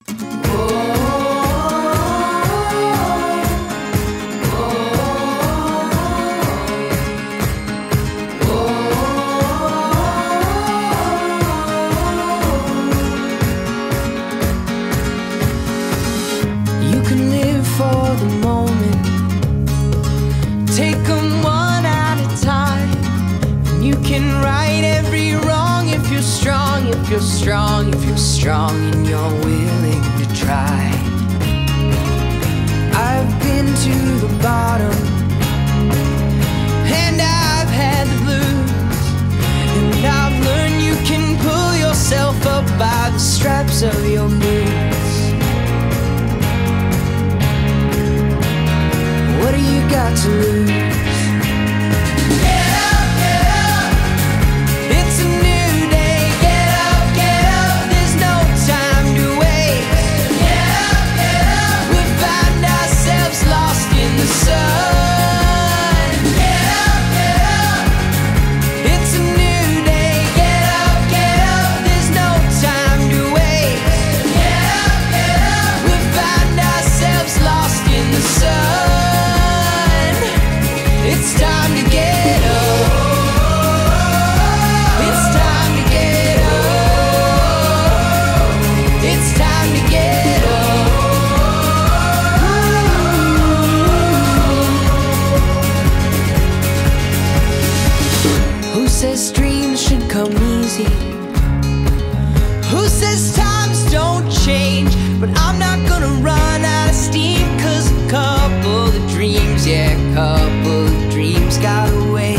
You can live for the moment, take them one at a time. And you can right every wrong if you're strong, if you're strong, if you're strong and you're willing to try. I've been to the bottom and I've had the blues, and I've learned you can pull yourself up by the straps of your boots. What do you got to lose? Get up, get up. It's a new day. Get up, there's no time to waste. Get up, we find ourselves lost in the sun. Get up, it's a new day. Get up, there's no time to waste. Get up, we find ourselves lost in the sun. It's time to get up. It's time to get up. It's time to get up. Who says dreams should come easy? Who says times don't change? But I'm not gonna run out of steam, 'cause a couple of dreams, yeah, a couple of dreams got away.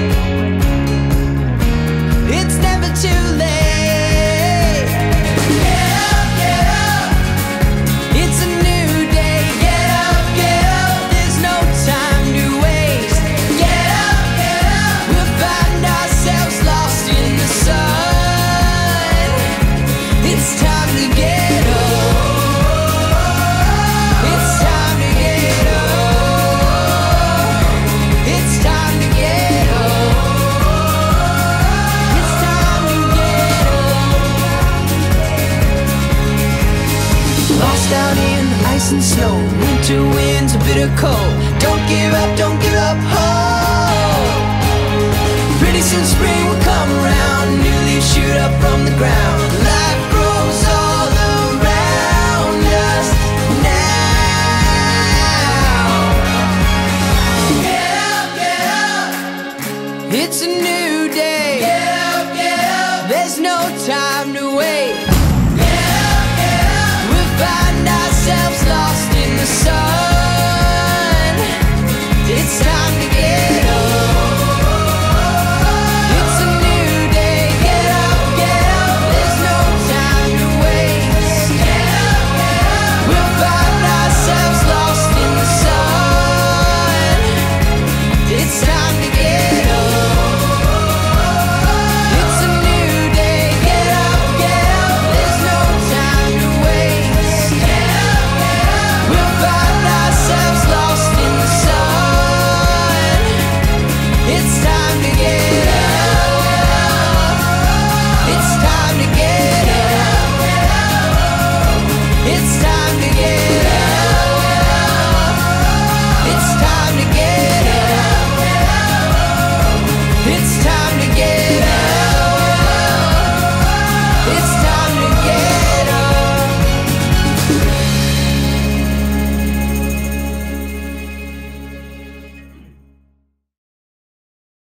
It's never too late. Get up, it's a new day. Get up, there's no time to waste. Get up, we'll find ourselves lost in the sun. It's time to get up. It's time to get up. It's time to get up. It's time to get up. Lost out in the ice and snow, winter winds, a bitter cold. Don't give up hope. Pretty soon spring will come around, new leaves shoot up from the ground. Life grows all around us now. Get up, it's a new day. Get up, there's no time to wait. Get up, we'll find ourselves lost in the sun. It's time to get up. It's a new day. Get up, there's no time to waste. Get up, we'll find ourselves lost in the sun. It's time to get up. It's a new day. Get up, there's no time to waste. Get up, we'll find ourselves lost in the sun. It's time to get up. It's time to get up. It's time to get up.